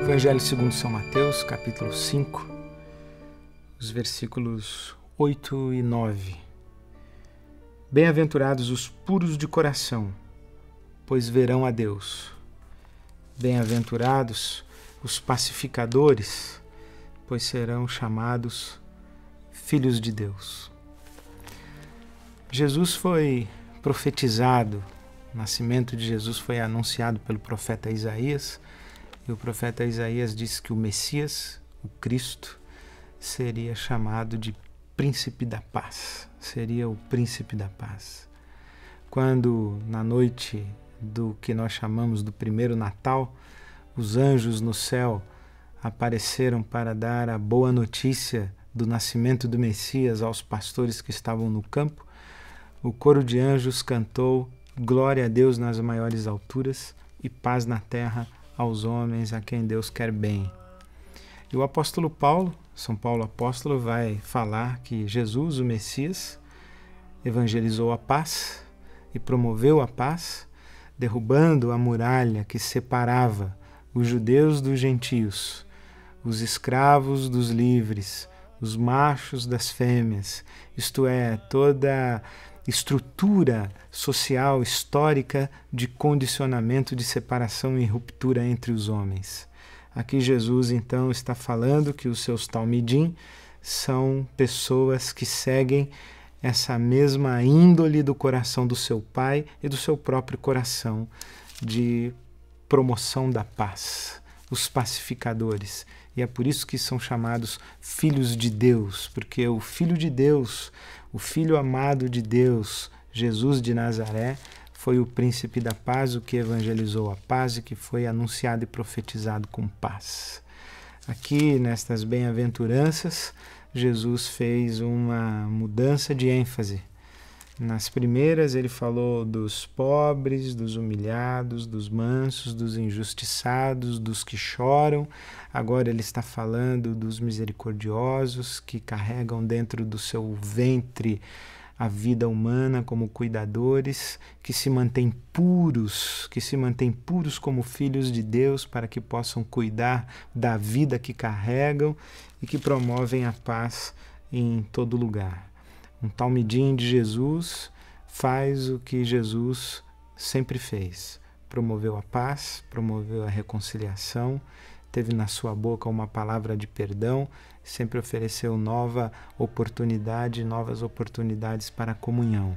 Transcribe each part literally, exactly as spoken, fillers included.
Evangelho segundo São Mateus, capítulo cinco, os versículos oito e nove. Bem-aventurados os puros de coração, pois verão a Deus. Bem-aventurados os pacificadores, pois serão chamados filhos de Deus. Jesus foi profetizado, o nascimento de Jesus foi anunciado pelo profeta Isaías, e o profeta Isaías disse que o Messias, o Cristo, seria chamado de Príncipe da Paz, seria o Príncipe da Paz. Quando, na noite do que nós chamamos do primeiro Natal, os anjos no céu apareceram para dar a boa notícia do nascimento do Messias aos pastores que estavam no campo, o coro de anjos cantou glória a Deus nas maiores alturas e paz na terra aos homens a quem Deus quer bem. E o apóstolo Paulo, São Paulo apóstolo, vai falar que Jesus, o Messias, evangelizou a paz e promoveu a paz, derrubando a muralha que separava os judeus dos gentios, os escravos dos livres, os machos das fêmeas, isto é, toda estrutura social, histórica de condicionamento, de separação e ruptura entre os homens. Aqui Jesus então está falando que os seus talmidim são pessoas que seguem essa mesma índole do coração do seu pai e do seu próprio coração de promoção da paz, os pacificadores. E é por isso que são chamados filhos de Deus, porque o Filho de Deus, o Filho amado de Deus, Jesus de Nazaré, foi o príncipe da paz, o que evangelizou a paz e que foi anunciado e profetizado com paz. Aqui, nestas bem-aventuranças, Jesus fez uma mudança de ênfase. Nas primeiras ele falou dos pobres, dos humilhados, dos mansos, dos injustiçados, dos que choram. Agora ele está falando dos misericordiosos que carregam dentro do seu ventre a vida humana como cuidadores, que se mantêm puros, que se mantêm puros como filhos de Deus para que possam cuidar da vida que carregam e que promovem a paz em todo lugar. Um talmidim de Jesus faz o que Jesus sempre fez. Promoveu a paz, promoveu a reconciliação, teve na sua boca uma palavra de perdão, sempre ofereceu nova oportunidade, novas oportunidades para a comunhão.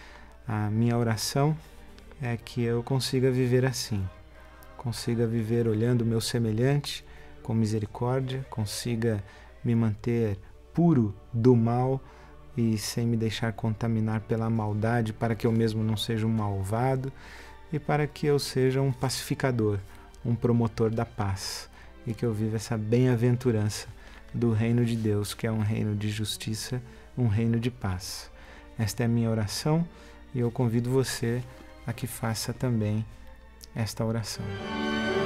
A minha oração é que eu consiga viver assim, consiga viver olhando o meu semelhante com misericórdia, consiga me manter puro do mal e sem me deixar contaminar pela maldade, para que eu mesmo não seja um malvado e para que eu seja um pacificador, um promotor da paz e que eu viva essa bem-aventurança do reino de Deus, que é um reino de justiça, um reino de paz. Esta é a minha oração e eu convido você a que faça também esta oração.